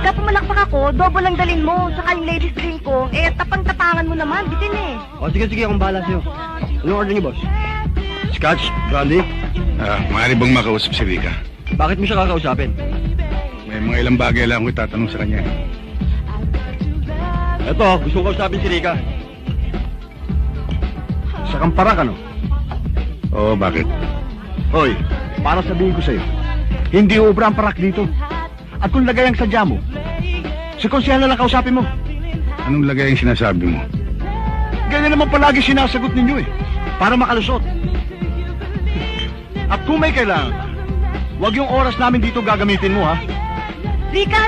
Pagka pumalakpak ako, double lang dalin mo. Saka yung ladies drink ko, tapang-tapangan mo naman, bitin eh. O sige, akong bahala sa'yo. Anong order niyo, boss? Scotch, brandy? Maaari bang makausap si Rika? Bakit mo siya kakausapin? May mga ilang bagay lang ako itatanong sa kanya. Eto, gusto ko kausapin si Rika. Sa Kamparak, ano? Oo, bakit? Hoy, para sabihin ko sa'yo, hindi ubra ang parak dito. At kung lagay ang sadya mo, si Konsehal na lang kausapin mo. Anong lagay ang sinasabi mo? Ganyan naman palagi sinasagot ninyo eh, para makalusot. At kung may kailangan, huwag yung oras namin dito gagamitin mo, ha? Rika!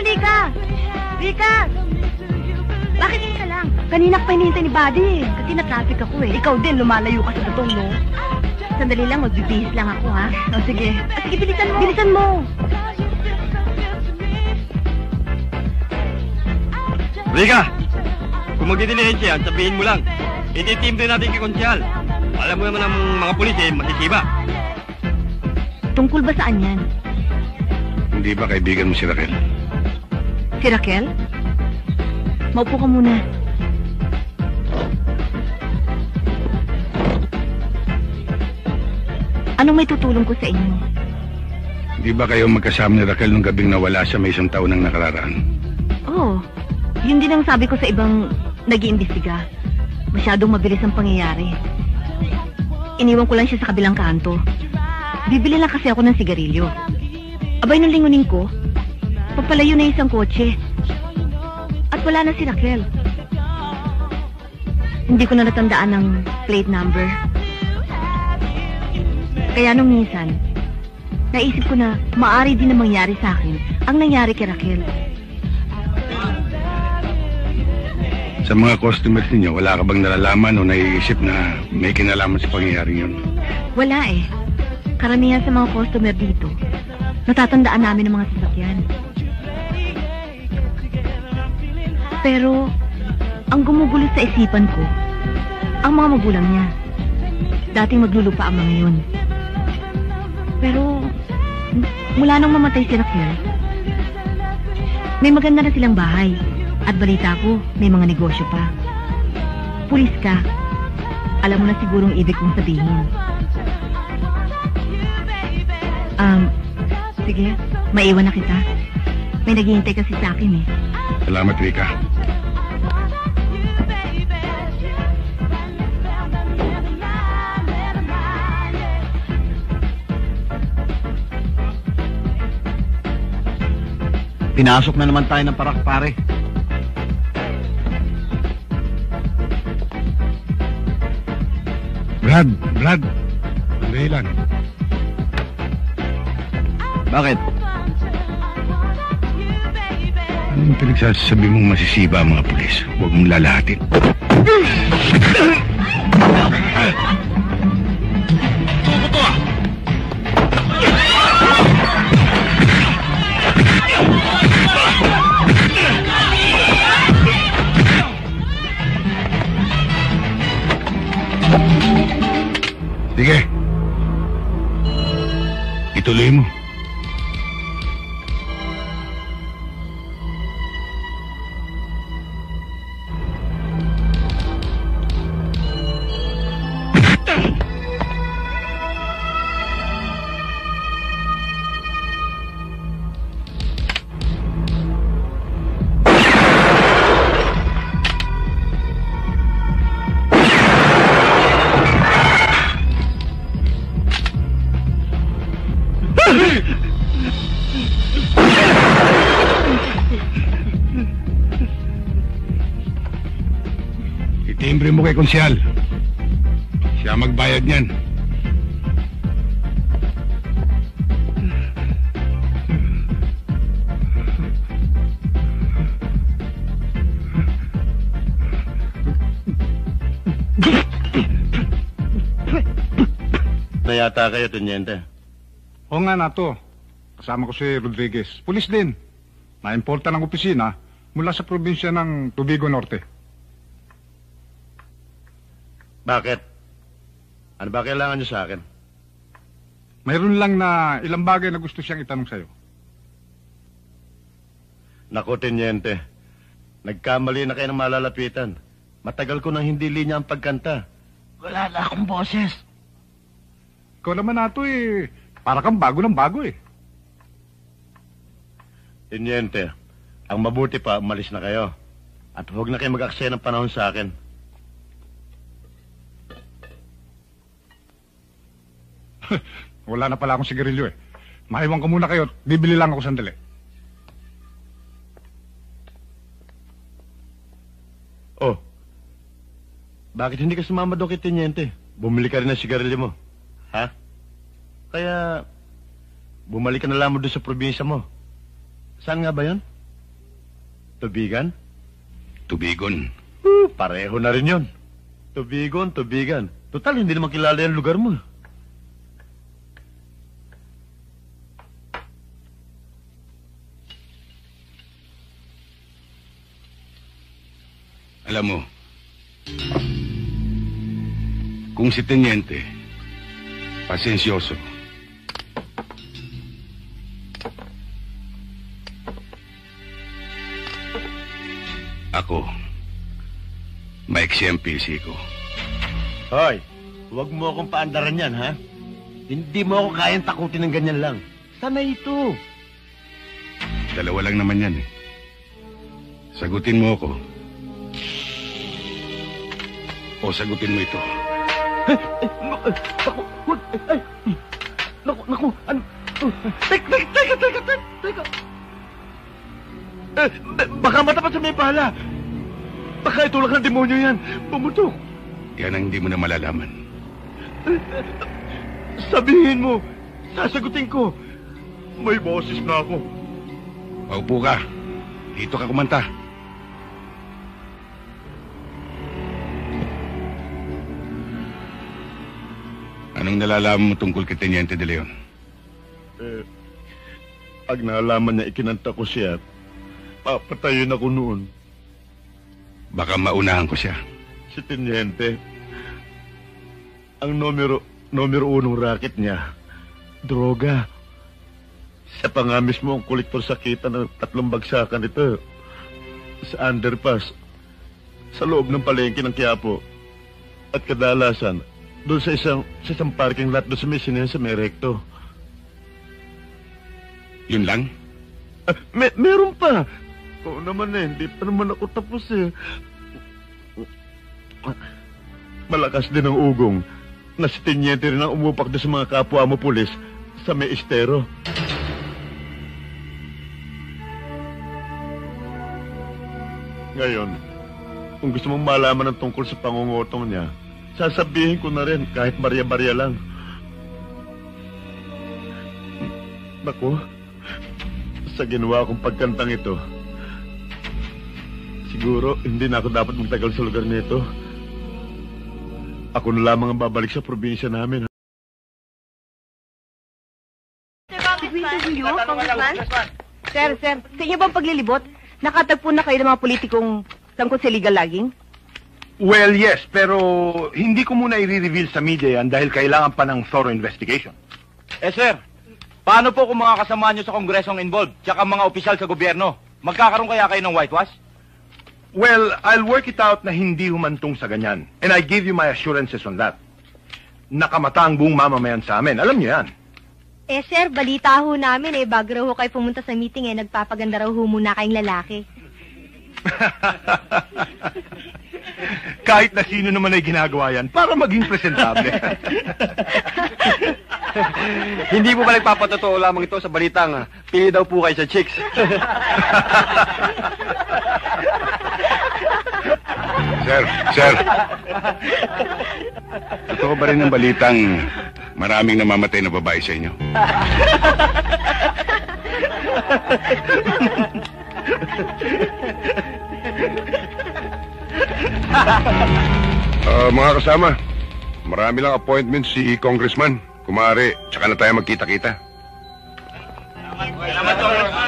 Bakit ka lang? Kanina pa hinihintay ni Buddy eh. Kasi na-traffic ako eh. Ikaw din, lumalayo ka sa tatong, no? Sandali lang, magbibihis lang ako, ha? O, sige. Sige, bilisan mo. Rika! Kung magdidilihin siya, sabihin mo lang. Ititimbre natin kay Konsyal. Alam mo naman ang mga pulis masisiba. Tungkol ba saan yan? Hindi ba kaibigan mo si Raquel? Si Raquel? Maupo ka muna. Anong may tutulong ko sa inyo? Hindi ba kayo magkasama ni Raquel nung gabing nawala siya may 1 taon nang nakararaan? Oo. Yun din ang sabi ko sa ibang nag-iimbestiga. Masyadong mabilis ang pangyayari. Iniwan ko lang siya sa kabilang kanto. Bibili lang kasi ako ng sigarilyo. Abay nung lingunin ko, papalayo na isang kotse. At wala na si Raquel. Hindi ko na natandaan ng plate number. Kaya nung minsan, naisip ko na maaari din na mangyari sa akin ang nangyari kay Raquel. Sa mga customers ninyo, wala ka bang nalalaman o naiisip na may kinalaman sa pangyayaring yun? Wala eh. Karamihan sa mga customer dito, natatandaan namin ang mga sasakyan. Pero, ang gumugulo sa isipan ko, ang mga magulang niya. Dating maglulupa ang mga yun. Pero, mula nang mamatay si Raquel, may maganda na silang bahay. At balita ko, may mga negosyo pa. Pulis ka. Alam mo na sigurong ibig kong sabihin. Sige, maiwan na kita. May naghihintay kasi sa akin eh. Salamat, Rika. Pinasok na naman tayo ng parak, pare. Brad. Sandali lang. Bakit? Anong pinagsasabi mong masisiba ang mga pulis? Huwag mong lalahatin. Tuko ah! Sige. Ituloy mo. Itimbre mo kay Konsyal. Siya magbayad niyan. Na yata kayo, Teniente. Oo nga na to. Kasama ko si Rodriguez. Pulis din. Na-importa ng opisina mula sa probinsya ng Tubigo Norte. Bakit? Ano ba kailangan niyo sa akin? Mayroon lang na ilang bagay na gusto siyang itanong sa'yo. Naku, Tenyente. Nagkamali na kayo ng malalapitan. Matagal ko nang hindi linya ang pagkanta. Wala na akong boses. Ikaw naman nato eh. Para kang bago ng bago eh. Tenyente, ang mabuti pa, umalis na kayo. At huwag na kayo mag-aksaya ng panahon sa akin. Wala na pala akong sigarilyo eh. Maiwan ko muna kayo. Bibili lang ako sandali. Oh, bakit hindi ka sumama doon kay Tenyente? Bumili ka rin ng sigarilyo mo. Ha? Kaya, bumalik ka na lamang doon sa probinsya mo. Saan nga ba yun? Tubigan? Tubigon. Pareho na rin yun. Tubigon, Tubigan. Total, hindi naman kilala yung lugar mo. Alam mo, kung si Tenyente, pasensyoso, ako, maiksi ang PC ko. Hoy, huwag mo akong paandaran yan, ha? Hindi mo ako kayang takutin ng ganyan lang. Sana ito. Dalawa lang naman yan eh. Sagutin mo ako. O sagutin mo ito. Naku, ano? Teka. Baka matapat sa may pala. Baka itulak ng demonyo yan. Pumutok. Yan ang hindi mo na malalaman. Sabihin mo, sasagutin ko. May boses na ako. Paupo ka. Dito ka kumanta. Anong nalalaman mo tungkol kay Teniente de Leon? Pag nalaman niya ikinanta ko siya, papatayin ako noon. Baka maunahan ko siya. Si Teniente, ang numero 1 racket niya, droga. Siya pa nga mismo ang kolektor sa kita ng 3 bagsakan ito. Sa underpass, sa loob ng palengke ng Quiapo. At kadalasan, doon sa isang parking lot doon sa may sinehan sa may recto. Yun lang? Meron pa. Oo naman eh, hindi pa naman ako tapos eh. Malakas din ang ugong na si Teniente rin ang umupak doon sa mga kapwa mo pulis sa may estero. Ngayon, kung gusto mong malaman ng tungkol sa pangungutong niya, sasabihin ko na rin kahit barya-barya lang. Naku, sa ginawa kong pagkantang ito, siguro hindi na ako dapat magtagal sa lugar nito. Ako na lamang ang babalik sa probinsya namin. Sir, sa inyo bang paglilibot? Nakatagpo na kayo ng mga politikong tungkol sa illegal logging? Well, yes, pero hindi ko muna i-reveal sa media yan dahil kailangan pa ng thorough investigation. Sir, paano po kung mga kasama nyo sa kongreso ang involved, tsaka mga opisyal sa gobyerno? Magkakaroon kaya kayo ng whitewash? Well, I'll work it out na hindi humantong sa ganyan. And I give you my assurances on that. Nakamata ang buong mamamayan sa amin. Alam niyo yan. Sir, balita ho namin bago raw ho kayo pumunta sa meeting nagpapaganda raw ho muna kayong lalaki. Kahit na sino naman ay ginagawa yan para maging presentable. Hindi po ba nagpapatotoo lamang ito sa balitang pili daw po kayo sa chicks? Sir. Totoo ba rin ang balitang maraming namamatay na babae sa inyo? Mga kasama, marami lang appointment si Congressman. Kumari, tsaka na tayo magkita-kita. Salamat,